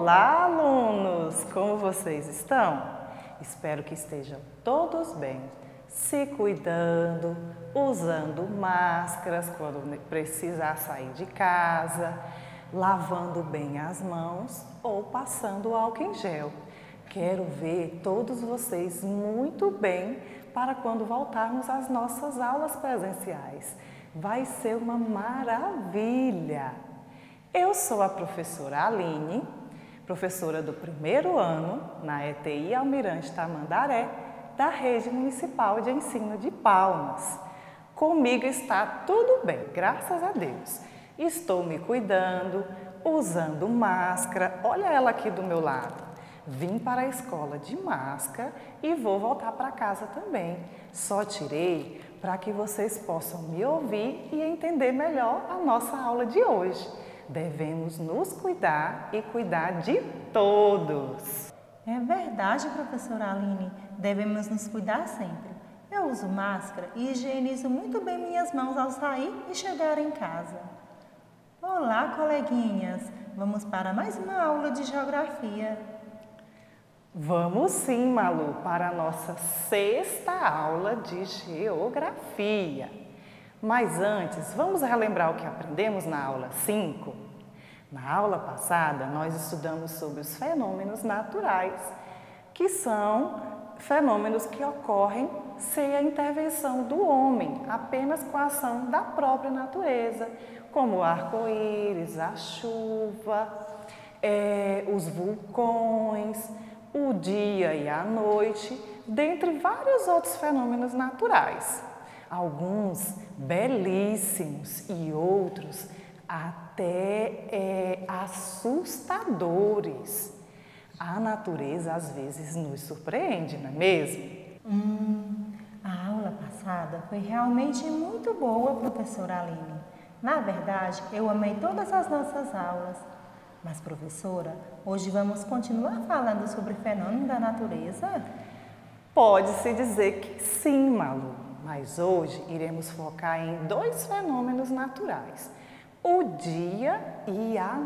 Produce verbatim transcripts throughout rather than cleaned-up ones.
Olá, alunos! Como vocês estão? Espero que estejam todos bem, se cuidando, usando máscaras quando precisar sair de casa, lavando bem as mãos ou passando álcool em gel. Quero ver todos vocês muito bem para quando voltarmos às nossas aulas presenciais. Vai ser uma maravilha! Eu sou a professora Aline, professora do primeiro ano na E T I Almirante Tamandaré, da Rede Municipal de Ensino de Palmas. Comigo está tudo bem, graças a Deus. Estou me cuidando, usando máscara, olha ela aqui do meu lado. Vim para a escola de máscara e vou voltar para casa também. Só tirei para que vocês possam me ouvir e entender melhor a nossa aula de hoje. Devemos nos cuidar e cuidar de todos. É verdade, professora Aline. Devemos nos cuidar sempre. Eu uso máscara e higienizo muito bem minhas mãos ao sair e chegar em casa. Olá, coleguinhas! Vamos para mais uma aula de geografia. Vamos sim, Malu, para a nossa sexta aula de geografia. Mas antes, vamos relembrar o que aprendemos na aula cinco? Na aula passada, nós estudamos sobre os fenômenos naturais, que são fenômenos que ocorrem sem a intervenção do homem, apenas com a ação da própria natureza, como o arco-íris, a chuva, é, os vulcões, o dia e a noite, dentre vários outros fenômenos naturais. Alguns belíssimos e outros até é, assustadores. A natureza às vezes nos surpreende, não é mesmo? Hum, a aula passada foi realmente muito boa, professora Aline. Na verdade, eu amei todas as nossas aulas. Mas, professora, hoje vamos continuar falando sobre fenômenos da natureza? Pode-se dizer que sim, Malu. Mas hoje iremos focar em dois fenômenos naturais, o dia e a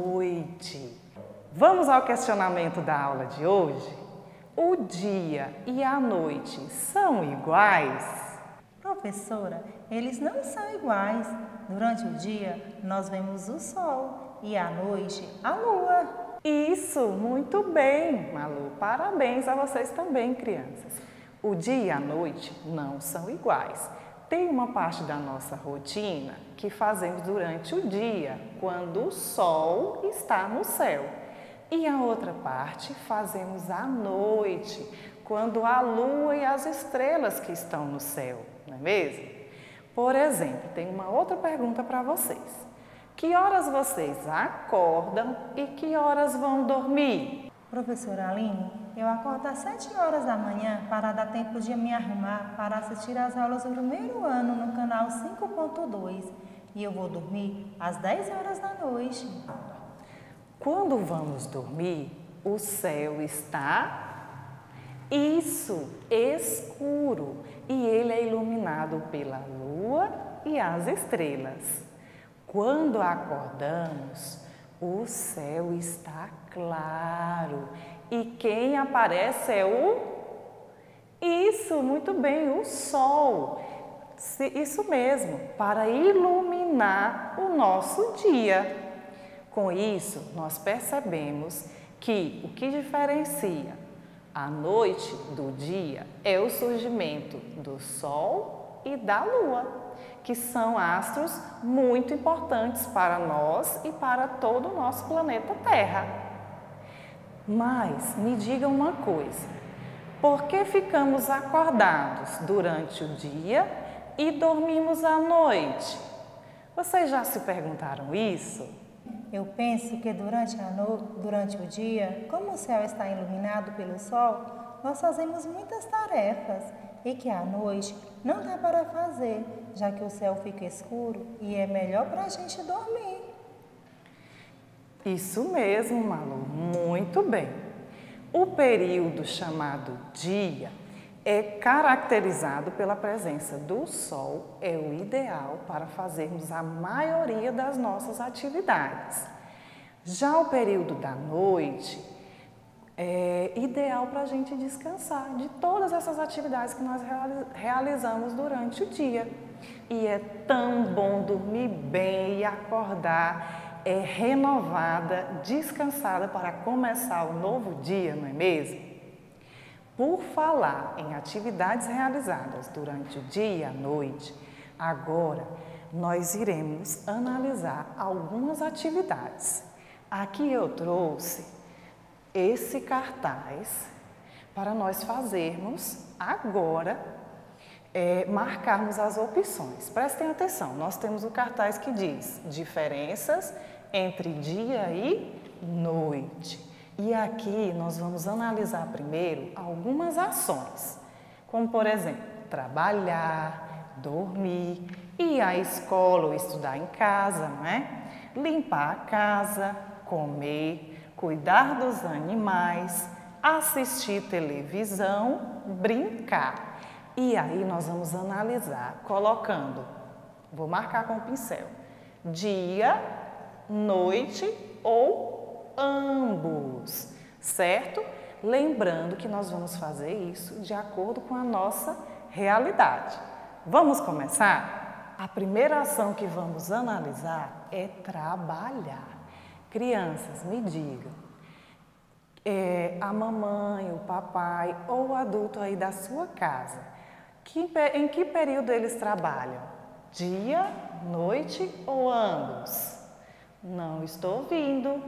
noite. Vamos ao questionamento da aula de hoje? O dia e a noite são iguais? Professora, eles não são iguais. Durante o dia, nós vemos o sol e à noite, a lua. Isso, muito bem, Malu. Parabéns a vocês também, crianças. O dia e a noite não são iguais. Tem uma parte da nossa rotina que fazemos durante o dia, quando o sol está no céu. E a outra parte fazemos à noite, quando a lua e as estrelas que estão no céu, não é mesmo? Por exemplo, tem uma outra pergunta para vocês. Que horas vocês acordam e que horas vão dormir? Professora Aline, eu acordo às sete horas da manhã para dar tempo de me arrumar para assistir às aulas do primeiro ano no canal cinco ponto dois e eu vou dormir às dez horas da noite. Quando vamos dormir, o céu está, isso, escuro, e ele é iluminado pela lua e as estrelas. Quando acordamos, o céu está claro e quem aparece é o... Isso, muito bem, o sol. Isso mesmo, para iluminar o nosso dia. Com isso, nós percebemos que o que diferencia a noite do dia é o surgimento do sol e da lua, que são astros muito importantes para nós e para todo o nosso planeta Terra. Mas me digam uma coisa, por que ficamos acordados durante o dia e dormimos à noite? Vocês já se perguntaram isso? Eu penso que durante, a no... durante o dia, como o céu está iluminado pelo sol, nós fazemos muitas tarefas e que à noite não dá para fazer, já que o céu fica escuro e é melhor para a gente dormir. Isso mesmo, Malu, muito bem. O período chamado dia é caracterizado pela presença do sol, é o ideal para fazermos a maioria das nossas atividades. Já o período da noite é ideal para a gente descansar de todas essas atividades que nós realizamos durante o dia. E é tão bom dormir bem e acordar é, renovada, descansada para começar o novo dia, não é mesmo? Por falar em atividades realizadas durante o dia e a noite, agora nós iremos analisar algumas atividades. Aqui eu trouxe esse cartaz para nós fazermos agora, é, marcarmos as opções. Prestem atenção, nós temos o cartaz que diz diferenças entre dia e noite. E aqui nós vamos analisar primeiro algumas ações, como por exemplo, trabalhar, dormir, ir à escola ou estudar em casa, não é? Limpar a casa, comer, cuidar dos animais, assistir televisão, brincar. E aí nós vamos analisar colocando, vou marcar com o pincel, dia, noite ou ambos, certo? Lembrando que nós vamos fazer isso de acordo com a nossa realidade. Vamos começar? A primeira ação que vamos analisar é trabalhar. Crianças, me digam, é, a mamãe, o papai ou o adulto aí da sua casa, que, em que período eles trabalham? Dia, noite ou ambos? Não estou ouvindo.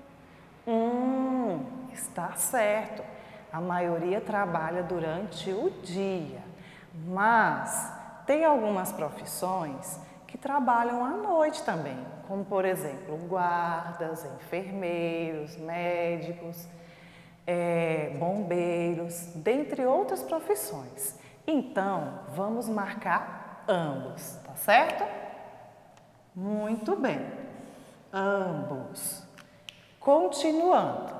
Hum, está certo. A maioria trabalha durante o dia, mas tem algumas profissões que trabalham à noite também, como por exemplo, guardas, enfermeiros, médicos, é, bombeiros, dentre outras profissões. Então, vamos marcar ambos, tá certo? Muito bem, ambos. Continuando,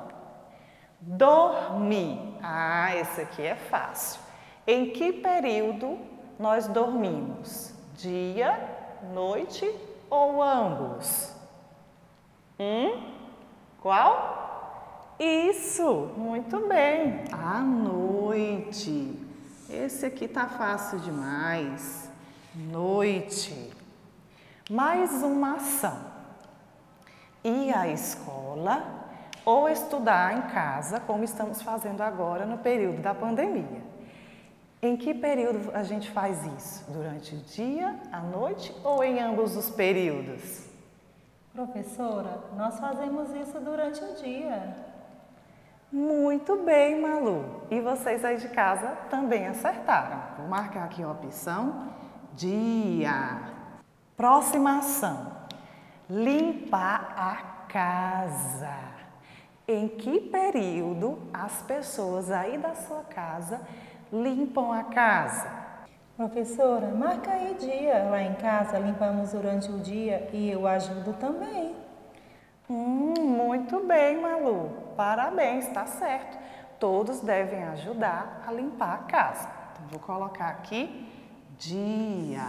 dormir. Ah, esse aqui é fácil. Em que período nós dormimos? Dia, noite ou ambos? Hum? Qual? Isso, muito bem, à noite. Esse aqui tá fácil demais. Noite. Mais uma ação. Ir à escola ou estudar em casa, como estamos fazendo agora no período da pandemia. Em que período a gente faz isso? Durante o dia, à noite ou em ambos os períodos? Professora, nós fazemos isso durante o dia. Muito bem, Malu. E vocês aí de casa também acertaram. Vou marcar aqui a opção dia. Próxima ação. Limpar a casa. Em que período as pessoas aí da sua casa limpam a casa? Professora, marca aí dia. Lá em casa limpamos durante o dia e eu ajudo também. Hum, muito bem, Malu. Parabéns, está certo. Todos devem ajudar a limpar a casa. Então, vou colocar aqui dia.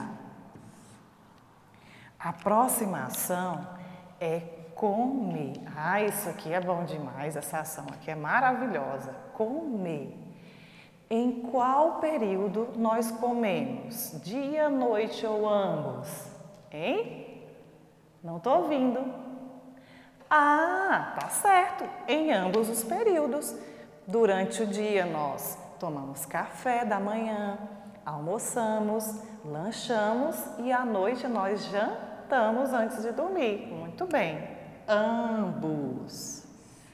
A próxima ação é comer. Ah, isso aqui é bom demais, essa ação aqui é maravilhosa. Comer. Em qual período nós comemos? Dia, noite ou ambos? Hein? Não estou ouvindo. Ah, tá certo. Em ambos os períodos. Durante o dia nós tomamos café da manhã, almoçamos, lanchamos e à noite nós jantamos antes de dormir. Muito bem. Ambos.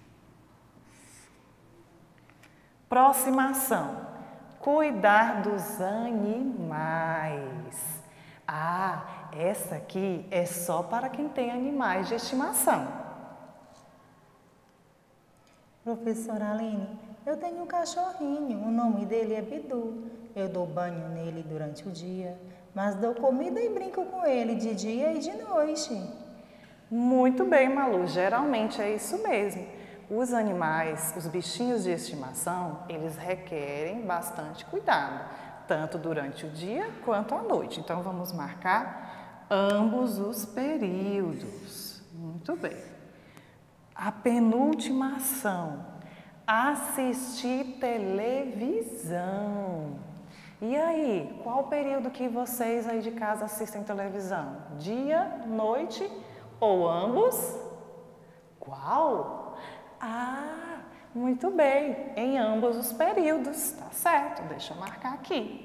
Próxima ação. Cuidar dos animais. Ah, essa aqui é só para quem tem animais de estimação. Professora Aline, eu tenho um cachorrinho, o nome dele é Bidu. Eu dou banho nele durante o dia, mas dou comida e brinco com ele de dia e de noite. Muito bem, Malu, geralmente é isso mesmo. Os animais, os bichinhos de estimação, eles requerem bastante cuidado, tanto durante o dia quanto à noite. Então, vamos marcar ambos os períodos. Muito bem. A penúltima ação, assistir televisão. E aí, qual o período que vocês aí de casa assistem televisão? Dia, noite ou ambos? Qual? Ah, muito bem, em ambos os períodos, tá certo, deixa eu marcar aqui.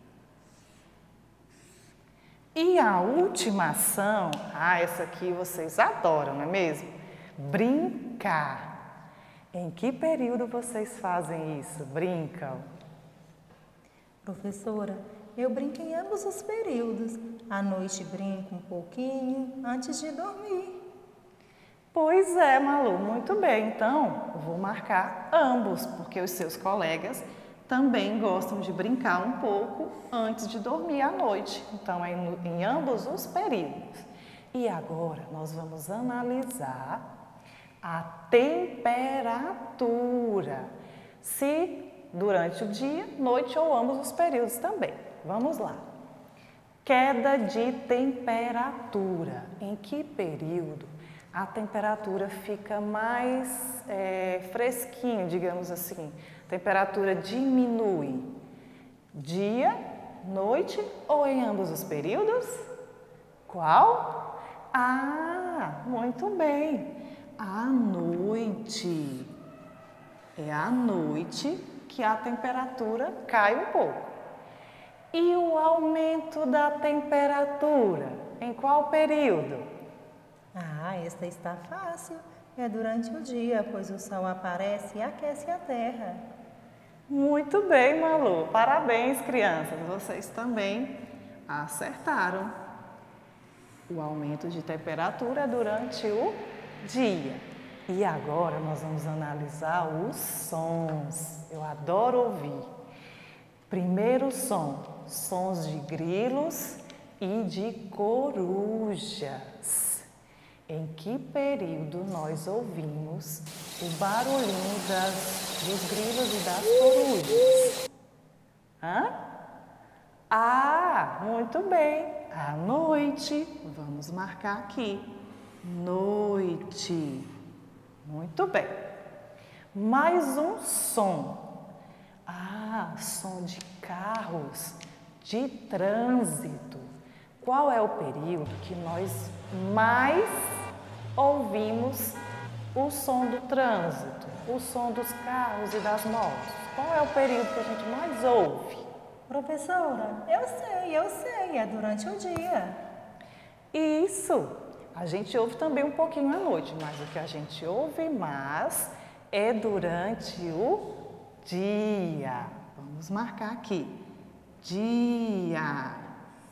E a última ação, ah, essa aqui vocês adoram, não é mesmo? Brincar. Em que período vocês fazem isso? Brincam? Professora, eu brinco em ambos os períodos. À noite brinco um pouquinho antes de dormir. Pois é, Malu, muito bem. Então, eu vou marcar ambos, porque os seus colegas também gostam de brincar um pouco antes de dormir à noite. Então, é em, em ambos os períodos. E agora, nós vamos analisar a temperatura. Se durante o dia, noite ou ambos os períodos também. Vamos lá. Queda de temperatura. Em que período a temperatura fica mais é, fresquinha, digamos assim? A temperatura diminui. Dia, noite ou em ambos os períodos? Qual? Ah, muito bem. À noite. É à noite que a temperatura cai um pouco. E o aumento da temperatura, em qual período? Ah, esta está fácil. É durante o dia, pois o sol aparece e aquece a terra. Muito bem, Malu. Parabéns, crianças. Vocês também acertaram. O aumento de temperatura é durante o dia. E agora nós vamos analisar os sons. Eu adoro ouvir. Primeiro som, sons de grilos e de corujas. Em que período nós ouvimos o barulhinho das, dos grilos e das corujas? Hã? Ah, muito bem. À noite. Vamos marcar aqui. Noite. Muito bem. Mais um som. Ah, som de carros, de trânsito. Qual é o período que nós mais ouvimos o som do trânsito, o som dos carros e das motos? Qual é o período que a gente mais ouve? Professora, eu sei, eu sei, é durante o dia. Isso! A gente ouve também um pouquinho à noite, mas o que a gente ouve mais é durante o dia. Vamos marcar aqui. Dia.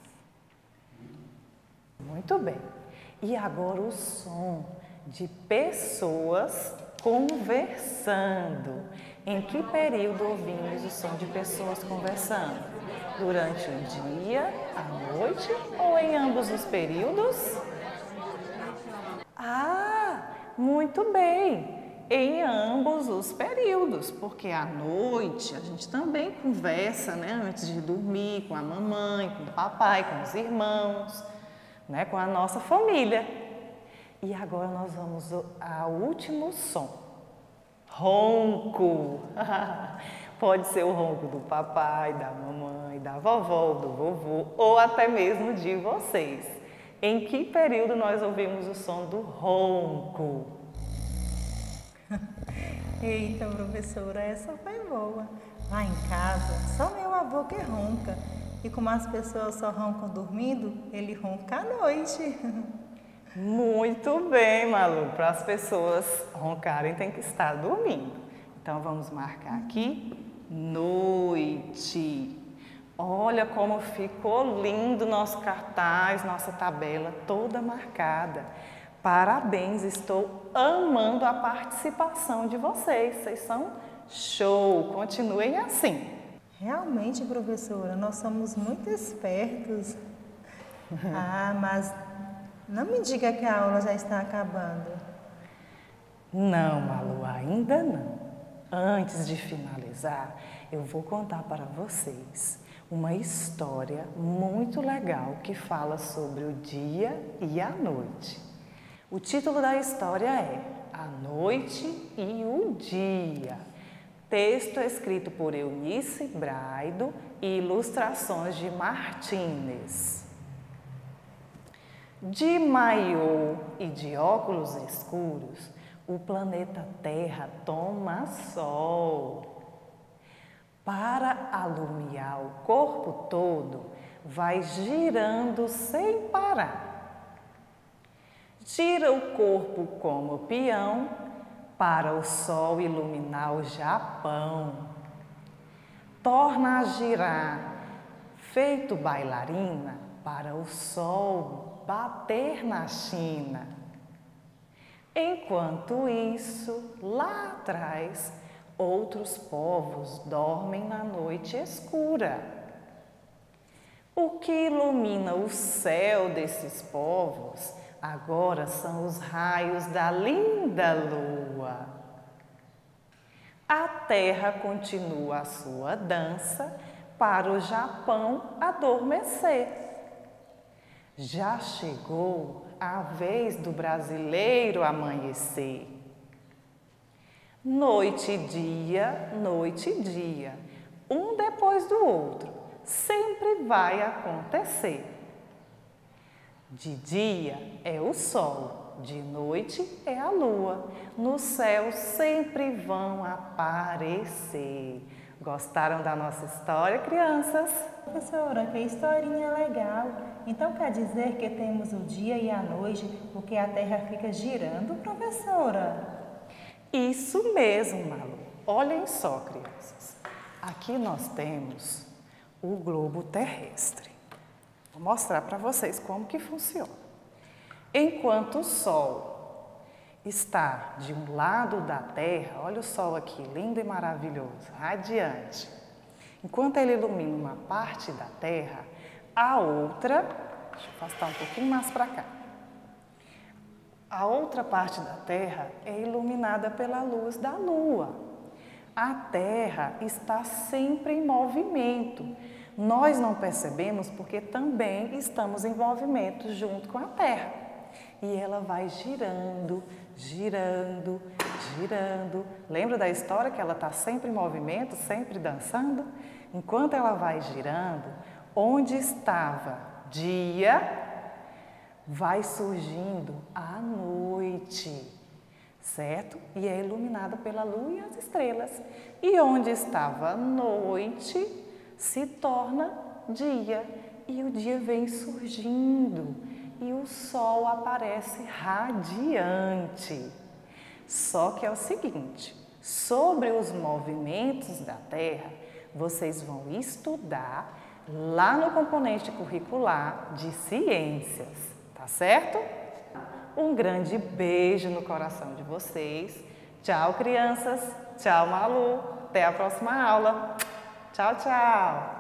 Muito bem. E agora o som de pessoas conversando. Em que período ouvimos o som de pessoas conversando? Durante o dia, à noite ou em ambos os períodos? Ah, muito bem! Em ambos os períodos, porque à noite a gente também conversa, né, antes de dormir, com a mamãe, com o papai, com os irmãos, né, com a nossa família. E agora nós vamos ao último som. Ronco. Pode ser o ronco do papai, da mamãe, da vovó, do vovô ou até mesmo de vocês. Em que período nós ouvimos o som do ronco? Eita, professora, essa foi boa. Lá em casa, só meu avô que ronca. E como as pessoas só roncam dormindo, ele ronca à noite. Muito bem, Malu. Para as pessoas roncarem, tem que estar dormindo. Então, vamos marcar aqui, noite. Olha como ficou lindo nosso cartaz, nossa tabela toda marcada. Parabéns, estou amando a participação de vocês. Vocês são show, continuem assim. Realmente, professora, nós somos muito espertos. Ah, mas não me diga que a aula já está acabando. Não, Malu, ainda não. Antes de finalizar, eu vou contar para vocês uma história muito legal que fala sobre o dia e a noite. O título da história é a noite e o dia. Texto escrito por Eunice Braido e ilustrações de Martínez. De maiô e de óculos escuros, o planeta Terra toma sol. Para alumiar o corpo todo, vai girando sem parar. Gira o corpo como peão para o sol iluminar o Japão. Torna a girar, feito bailarina, para o sol bater na China. Enquanto isso, lá atrás, outros povos dormem na noite escura. O que ilumina o céu desses povos agora são os raios da linda lua. A Terra continua a sua dança para o Japão adormecer. Já chegou a vez do brasileiro amanhecer. Noite e dia, noite e dia, um depois do outro, sempre vai acontecer. De dia é o sol, de noite é a lua, no céu sempre vão aparecer. Gostaram da nossa história, crianças? Professora, que historinha legal! Então quer dizer que temos o dia e a noite porque a Terra fica girando, professora? Isso mesmo, Malu. Olhem só, crianças. Aqui nós temos o globo terrestre. Vou mostrar para vocês como que funciona. Enquanto o Sol está de um lado da Terra, olha o Sol aqui, lindo e maravilhoso, radiante. Enquanto ele ilumina uma parte da Terra, a outra, deixa eu afastar um pouquinho mais para cá. A outra parte da Terra é iluminada pela luz da Lua. A Terra está sempre em movimento. Nós não percebemos porque também estamos em movimento junto com a Terra. E ela vai girando, girando, girando. Lembra da história que ela está sempre em movimento, sempre dançando? Enquanto ela vai girando, onde estava dia, vai surgindo a noite, certo? E é iluminada pela lua e as estrelas. E onde estava noite, se torna dia. E o dia vem surgindo e o sol aparece radiante. Só que é o seguinte, sobre os movimentos da Terra, vocês vão estudar lá no componente curricular de ciências, tá certo? Um grande beijo no coração de vocês. Tchau, crianças. Tchau, Malu. Até a próxima aula. Tchau, tchau.